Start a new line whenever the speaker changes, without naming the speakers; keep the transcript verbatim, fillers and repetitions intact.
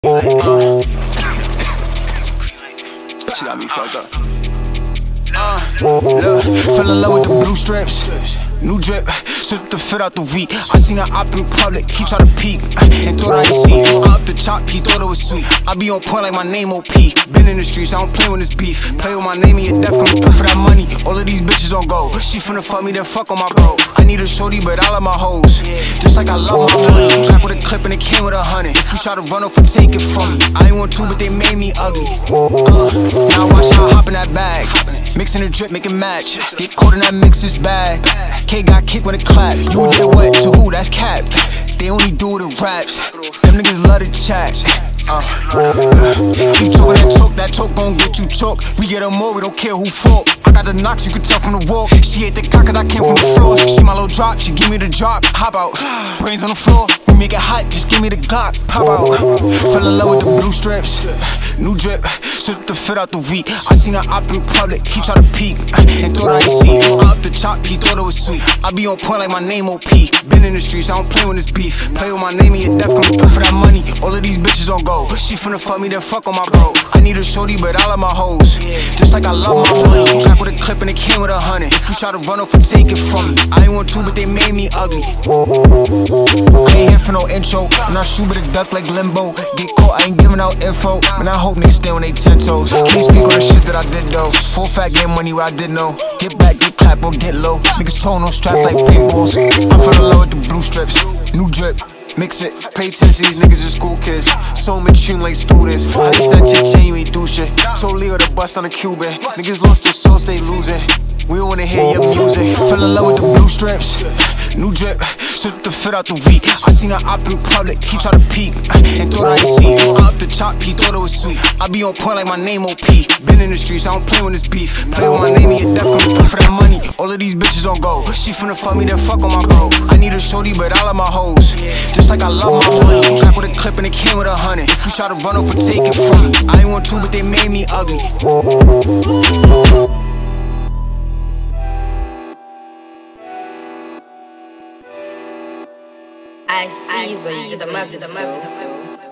Uh, she got me fucked up. Uh, look, fell in love with the blue strips. New drip, slipped the fit out the week. I seen her op in public, he try to peek and thought I ain't see. I up the chop, he thought it was sweet. I be on point like my name O P. Been in the streets, I don't play when it's beef. Play with my name and your death come through for that money. All of these bitches on go. She finna fuck me, then fuck on my bro. I need a shorty, but I love my hoes. Just like I love my money. Back with a clip and it came with a hundred. If you try to run off and take it from me, I ain't want to, but they made me ugly. Uh, now watch how I hop in that bag. Mixing the drip, make it match. Get caught in that mix, it's bad. K got kicked when it clap. You did what? To who? That's cap. They only do it in raps. Them niggas love to chat. Uh, keep talking that talk, that talk gon' get you choked. We get them more, we don't care who fought. I got the knocks, you can tell from the walk. She ate the cock cause I came from the floor. She my little drop, she give me the drop. Hop out, brains on the floor. We make it hot, just give me the Glock. Pop out, fell in love with the blue strips. New drip, slipped the fit out the week. I seen her op in public, he try to peek and thought I ain't see. I up the chop, he thought it was sweet. I be on point like my name O P. Been in the streets, I don't play when it's beef. Play with my name and your death come through for that money. All of these bitches on go. She finna fuck me, then fuck on my bro. I need a shorty, but I love my hoes. Just like I love my money. Back with a clip and it came with a hundred. If you try to run off and take it from me, I ain't want to, but they made me ugly. I ain't here for no intro. And I shoot with a duck like limbo. Get caught, I ain't giving out info. And I hope niggas stay on they ten toes. Can't speak on the shit that I did though. Full fat game money where I did know. Get back, get clap or get low. Niggas towing on straps like paintballs. I fell in love with the blue strips. New drip. Mix it, pay attention, these niggas are school kids. So mature like students. How they snatch your chain, you ain't do shit. Told Leo to bust on the Cuban. Niggas lost their soul, stay losing. We don't wanna hear your music. Fell in love with the blue strips. New drip, slipped the fit out the week. I seen her op in public, he try to peek and thought I ain't see. I up the chop, he thought it was sweet. I be on point like my name O P. Been in the streets, I don't play when it's beef. Play with my name and your death come through for that money. All of these bitches on go. She finna fuck me, then fuck on my bro. I need a shorty, but I love my hoes. Just like I love my money. Back with a clip and it came with a hundred. If you try to run off and take it from me, I ain't want to, but they made me ugly.
I see, I see, the masses.